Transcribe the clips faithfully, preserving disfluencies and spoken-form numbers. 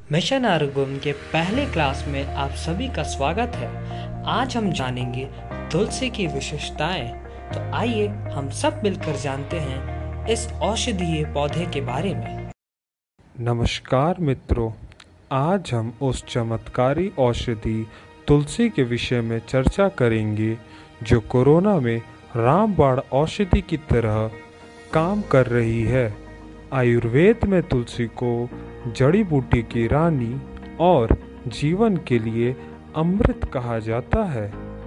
Mission आरोग्यम के पहले class में आप सभी का स्वागत है। आज हम जानेंगे तुलसी की विशेषताएं। तो आइए हम सब मिलकर जानते हैं इस औषधीय पौधे के बारे में। नमस्कार मित्रों, आज हम उस चमत्कारी औषधि तुलसी के विषय में चर्चा करेंगे जो कोरोना में रामबाण औषधि की तरह काम कर रही है। आयुर्वेद में तुलसी को जड़ी बूटी की रानी और जीवन के लिए अमृत कहा जाता है।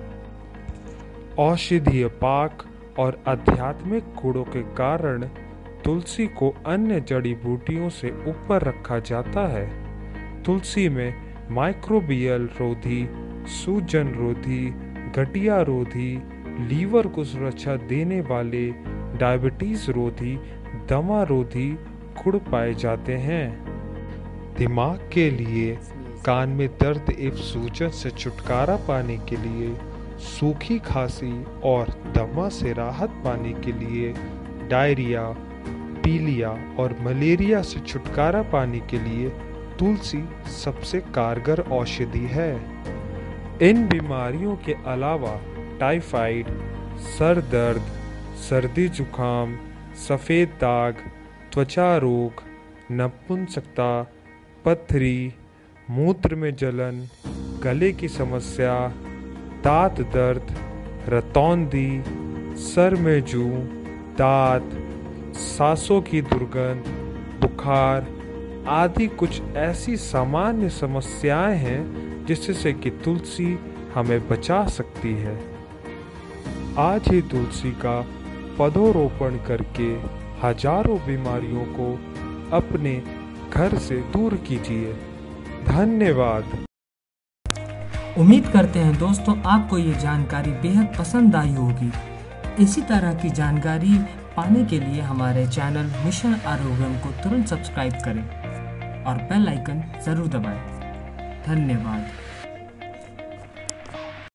औषधीय पाक और आध्यात्मिक गुणों के कारण तुलसी को अन्य जड़ी बूटियों से ऊपर रखा जाता है। तुलसी में माइक्रोबियल रोधी, सूजन रोधी, गठिया रोधी, लीवर को सुरक्षा देने वाले, डायबिटीज रोधी, दमा रोधी गुण पाए जाते हैं। दिमाग के लिए, कान में दर्द एवं सूजन से छुटकारा पाने के लिए, सूखी खांसी और दमा से राहत पाने के लिए, डायरिया, पीलिया और मलेरिया से छुटकारा पाने के लिए तुलसी सबसे कारगर औषधि है। इन बीमारियों के अलावा टाइफाइड, सर दर्द, सर्दी जुकाम, सफ़ेद दाग, त्वचा रोग, नपुंसकता, पथरी, मूत्र में जलन, गले की समस्या, दांत दर्द, रतौंधी, सर में जूं, दाद, सांसों की दुर्गंध, बुखार आदि कुछ ऐसी सामान्य समस्याएं हैं जिससे कि तुलसी हमें बचा सकती है। आज ही तुलसी का पौधरोपण करके हजारों बीमारियों को अपने घर से दूर कीजिए। धन्यवाद। उम्मीद करते हैं दोस्तों आपको ये जानकारी बेहद पसंद आई होगी। इसी तरह की जानकारी पाने के लिए हमारे चैनल मिशन आरोग्यम को तुरंत सब्सक्राइब करें और बेल आइकन जरूर दबाएं। धन्यवाद।